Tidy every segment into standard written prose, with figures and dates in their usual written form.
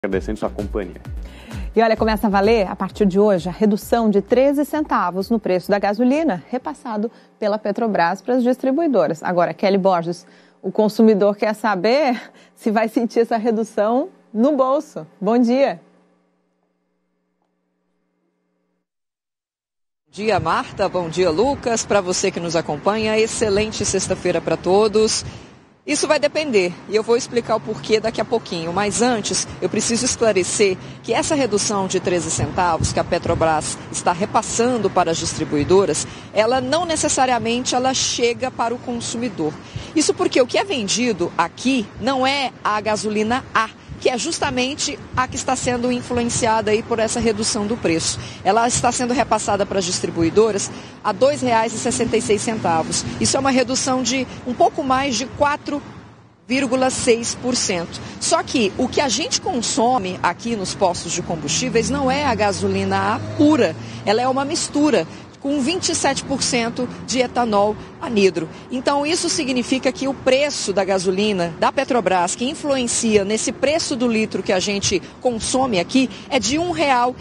Agradecendo sua companhia. E olha, começa a valer, a partir de hoje, a redução de 13 centavos no preço da gasolina, repassado pela Petrobras para as distribuidoras. Agora, Kelly Borges, o consumidor quer saber se vai sentir essa redução no bolso. Bom dia. Bom dia, Marta. Bom dia, Lucas. Para você que nos acompanha, excelente sexta-feira para todos. Isso vai depender, e eu vou explicar o porquê daqui a pouquinho, mas antes eu preciso esclarecer que essa redução de 13 centavos que a Petrobras está repassando para as distribuidoras, ela não necessariamente ela chega para o consumidor. Isso porque o que é vendido aqui não é a gasolina A, que é justamente a que está sendo influenciada aí por essa redução do preço. Ela está sendo repassada para as distribuidoras a R$ 2,66. Isso é uma redução de um pouco mais de 4,6%. Só que o que a gente consome aqui nos postos de combustíveis não é a gasolina A pura, ela é uma mistura com 27% de etanol anidro. Então isso significa que o preço da gasolina da Petrobras, que influencia nesse preço do litro que a gente consome aqui, é de R$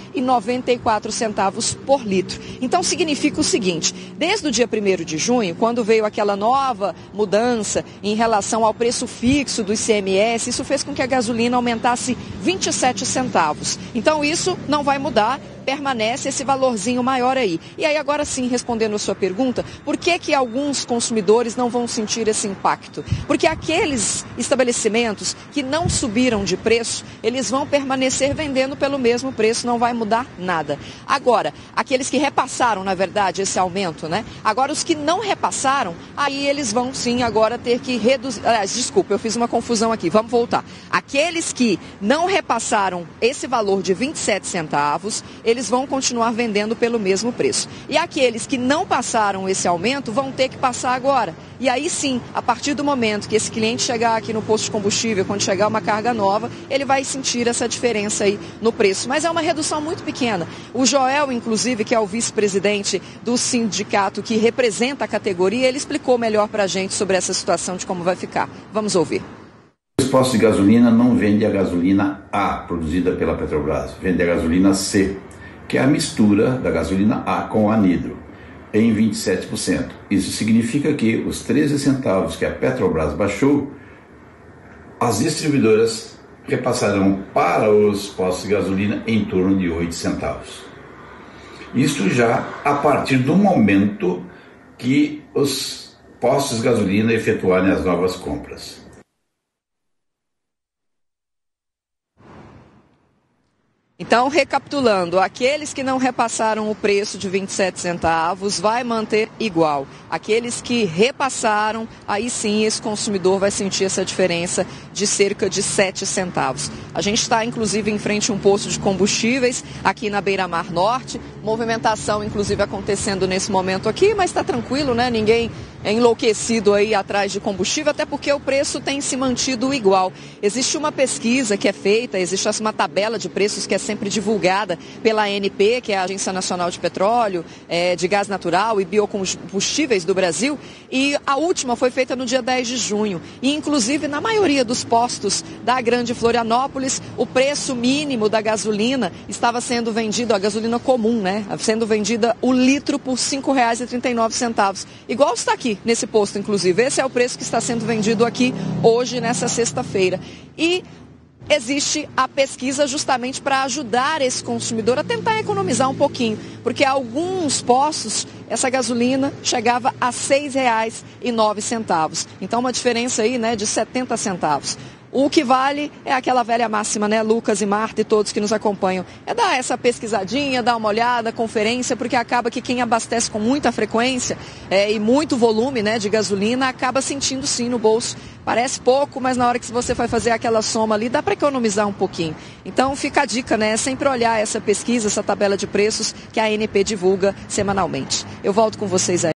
1,94 por litro. Então significa o seguinte, desde o dia 1º de junho, quando veio aquela nova mudança em relação ao preço fixo do ICMS, isso fez com que a gasolina aumentasse 27 centavos. Então isso não vai mudar, permanece esse valorzinho maior aí. E aí agora sim, respondendo a sua pergunta, por que alguns consumidores não vão sentir esse impacto? Porque aqueles estabelecimentos que não subiram de preço, eles vão permanecer vendendo pelo mesmo preço, não vai mudar nada. Agora, aqueles que repassaram, na verdade, esse aumento, né? Agora os que não repassaram, aí eles vão sim agora ter que reduzir. Desculpa, eu fiz uma confusão aqui, vamos voltar. Aqueles que não repassaram esse valor de 27 centavos, eles vão continuar vendendo pelo mesmo preço. E aqueles que não passaram esse aumento vão ter que passar agora. E aí sim, a partir do momento que esse cliente chegar aqui no posto de combustível, quando chegar uma carga nova, ele vai sentir essa diferença aí no preço. Mas é uma redução muito pequena. O Joel, inclusive, que é o vice-presidente do sindicato que representa a categoria, ele explicou melhor para a gente sobre essa situação de como vai ficar. Vamos ouvir. Os postos de gasolina não vendem a gasolina A, produzida pela Petrobras, vende a gasolina C, que é a mistura da gasolina A com anidro, em 27%. Isso significa que os 13 centavos que a Petrobras baixou, as distribuidoras repassarão para os postos de gasolina em torno de 8 centavos. Isso já a partir do momento que os postos de gasolina efetuarem as novas compras. Então, recapitulando, aqueles que não repassaram o preço de 27 centavos vai manter igual. Aqueles que repassaram, aí sim esse consumidor vai sentir essa diferença de cerca de 7 centavos. A gente está, inclusive, em frente a um posto de combustíveis aqui na Beira-Mar Norte. Movimentação, inclusive, acontecendo nesse momento aqui, mas está tranquilo, né? Ninguém é enlouquecido aí atrás de combustível, até porque o preço tem se mantido igual. Existe uma pesquisa que é feita, existe uma tabela de preços que é sempre divulgada pela ANP, que é a Agência Nacional de Petróleo, de Gás Natural e Biocombustíveis do Brasil, e a última foi feita no dia 10 de junho. E, inclusive, na maioria dos postos da Grande Florianópolis, o preço mínimo da gasolina estava sendo vendido, a gasolina comum, né? Sendo vendida o litro por R$ 5,39. Igual está aqui nesse posto, inclusive. Esse é o preço que está sendo vendido aqui hoje, nessa sexta-feira. E existe a pesquisa justamente para ajudar esse consumidor a tentar economizar um pouquinho, porque alguns postos essa gasolina chegava a R$ 6,09. Então uma diferença aí, né, de 70 centavos. O que vale é aquela velha máxima, né, Lucas e Marta e todos que nos acompanham, é dar essa pesquisadinha, dar uma olhada, conferência, porque acaba que quem abastece com muita frequência e muito volume, né, de gasolina, acaba sentindo sim no bolso. Parece pouco, mas na hora que você vai fazer aquela soma ali, dá para economizar um pouquinho. Então fica a dica, né, sempre olhar essa pesquisa, essa tabela de preços que a ANP divulga semanalmente. Eu volto com vocês aí.